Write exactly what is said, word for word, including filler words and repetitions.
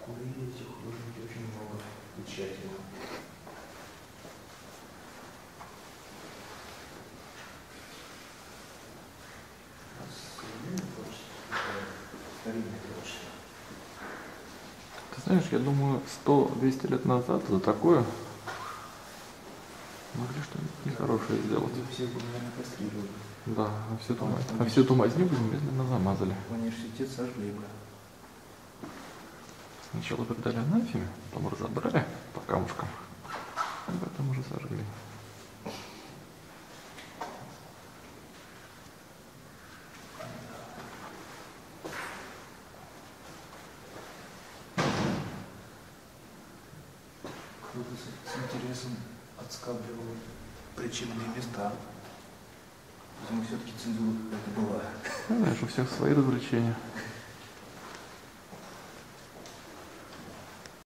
Курили эти художники очень много и тщательно. А современное творчество, старинное творчество. Ты знаешь, я думаю, сто-двести лет назад за такое могли что-нибудь нехорошее сделать. Всех бы, наверное, кастрировали. Да, а всю эту, а всю эту мазню бы немедленно замазали. Университет сожгли бы. Сначала передали анафеме, потом разобрали по камушкам, а потом уже сожгли. Кто-то с, с интересом отскабливал причинные места. Видимо, все-таки цензура какая-то была. Знаешь, у всех свои развлечения.